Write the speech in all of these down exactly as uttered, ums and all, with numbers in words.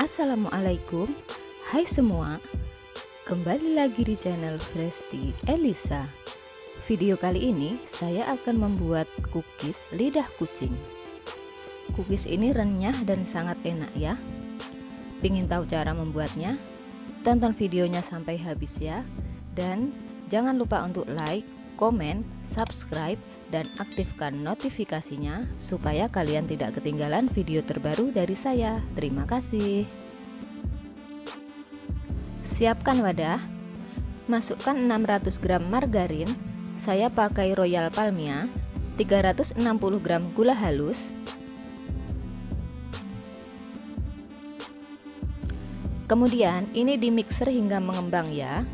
Assalamualaikum, hai semua. Kembali lagi di channel Fresti Elisa. Video kali ini saya akan membuat cookies lidah kucing. Cookies ini renyah dan sangat enak ya. Pingin tahu cara membuatnya? Tonton videonya sampai habis ya. Dan jangan lupa untuk like, komen, subscribe, dan aktifkan notifikasinya supaya kalian tidak ketinggalan video terbaru dari saya. Terima kasih. Siapkan wadah. Masukkan enam ratus gram margarin. Saya pakai Royal Palmia. Tiga ratus enam puluh gram gula halus. Kemudian ini di mixer hingga mengembang ya.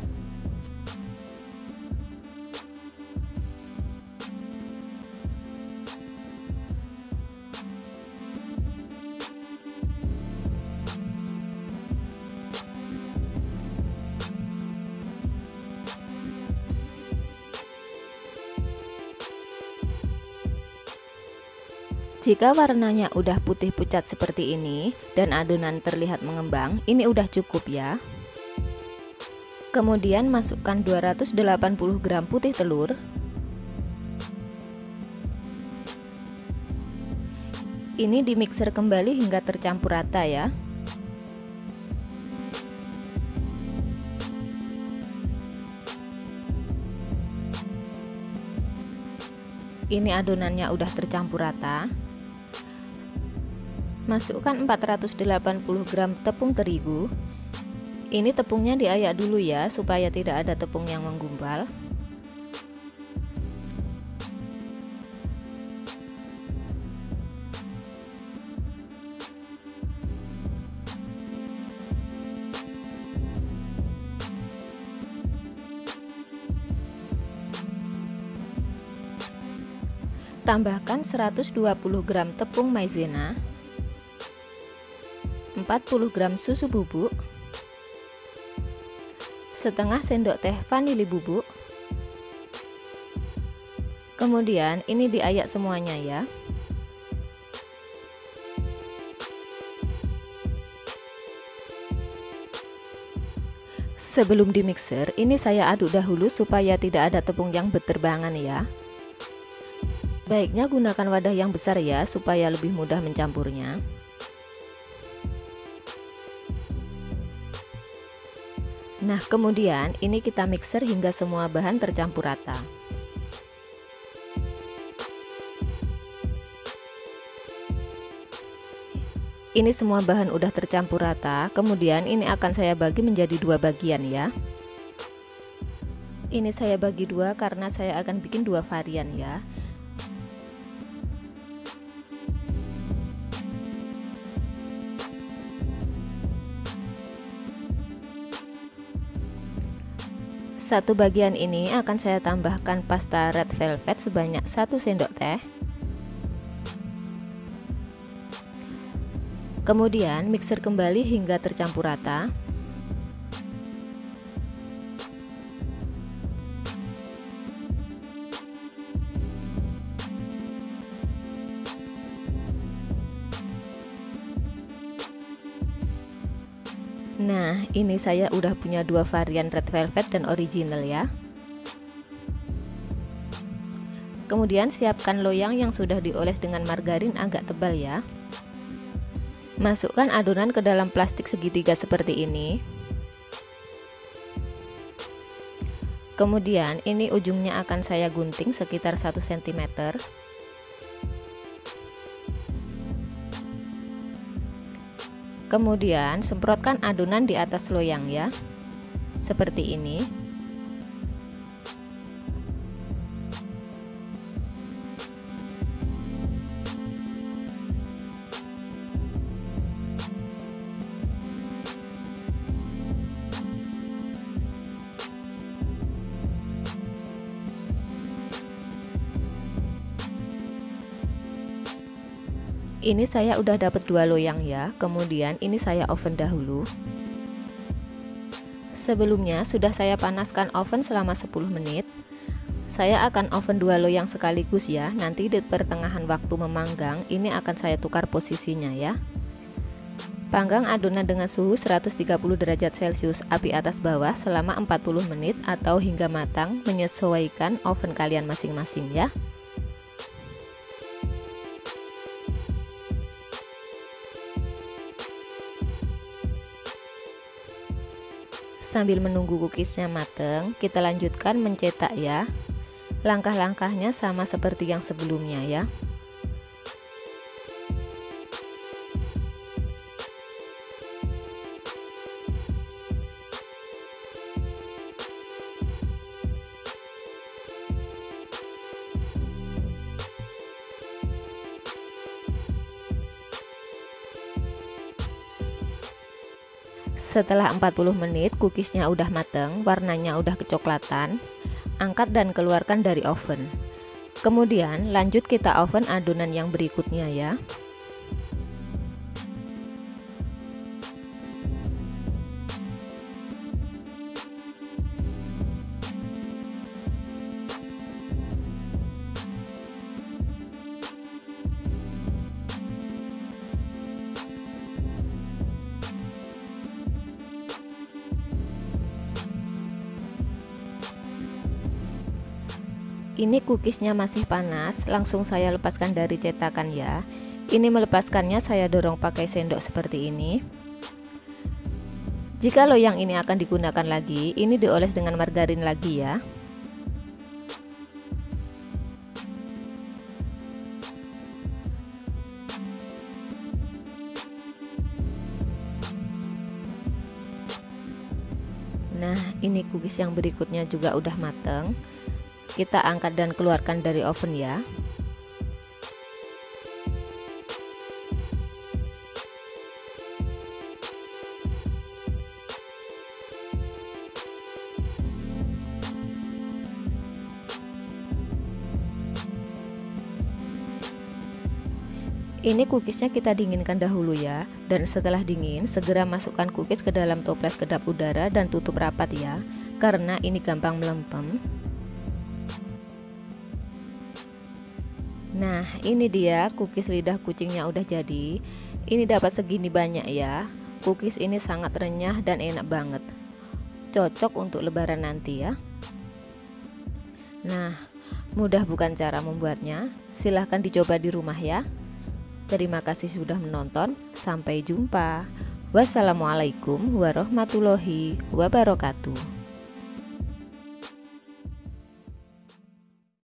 Jika warnanya udah putih pucat seperti ini dan adonan terlihat mengembang, ini udah cukup ya. Kemudian masukkan dua ratus delapan puluh gram putih telur. Ini di mixer kembali hingga tercampur rata ya. Ini adonannya udah tercampur rata. Masukkan empat ratus delapan puluh gram tepung terigu. Ini tepungnya diayak dulu ya, supaya tidak ada tepung yang menggumpal. Tambahkan seratus dua puluh gram tepung maizena, empat puluh gram susu bubuk, setengah sendok teh vanili bubuk. Kemudian ini diayak semuanya ya. Sebelum di mixer, ini saya aduk dahulu supaya tidak ada tepung yang berterbangan ya. Baiknya gunakan wadah yang besar ya, supaya lebih mudah mencampurnya. Nah, kemudian ini kita mixer hingga semua bahan tercampur rata. Ini semua bahan udah tercampur rata, kemudian ini akan saya bagi menjadi dua bagian ya. Ini saya bagi dua karena saya akan bikin dua varian ya. Satu bagian ini akan saya tambahkan pasta red velvet sebanyak satu sendok teh. Kemudian mixer kembali hingga tercampur rata. Nah, ini saya udah punya dua varian red velvet dan original ya. Kemudian siapkan loyang yang sudah dioles dengan margarin agak tebal ya. Masukkan adonan ke dalam plastik segitiga seperti ini. Kemudian ini ujungnya akan saya gunting sekitar satu sentimeter. Kemudian semprotkan adonan di atas loyang ya, seperti ini. Ini saya udah dapat dua loyang ya. Kemudian ini saya oven dahulu. Sebelumnya sudah saya panaskan oven selama sepuluh menit. Saya akan oven dua loyang sekaligus ya. Nanti di pertengahan waktu memanggang ini akan saya tukar posisinya ya. Panggang adonan dengan suhu seratus tiga puluh derajat Celcius api atas bawah selama empat puluh menit atau hingga matang, menyesuaikan oven kalian masing-masing ya. Sambil menunggu cookiesnya mateng, kita lanjutkan mencetak ya. Langkah-langkahnya sama seperti yang sebelumnya ya. Setelah empat puluh menit cookiesnya udah mateng, warnanya udah kecoklatan, angkat dan keluarkan dari oven. Kemudian lanjut kita oven adonan yang berikutnya ya. Ini cookiesnya masih panas, langsung saya lepaskan dari cetakan ya. Ini melepaskannya saya dorong pakai sendok seperti ini. Jika loyang ini akan digunakan lagi, ini dioles dengan margarin lagi ya. Nah, ini cookies yang berikutnya juga udah mateng. Kita angkat dan keluarkan dari oven ya. Ini cookiesnya kita dinginkan dahulu ya, dan setelah dingin segera masukkan cookies ke dalam toples kedap udara dan tutup rapat ya, karena ini gampang melempem. Nah, ini dia cookies lidah kucingnya udah jadi. Ini dapat segini banyak ya. Cookies ini sangat renyah dan enak banget. Cocok untuk lebaran nanti ya. Nah, mudah bukan cara membuatnya? Silahkan dicoba di rumah ya. Terima kasih sudah menonton. Sampai jumpa. Wassalamualaikum warahmatullahi wabarakatuh.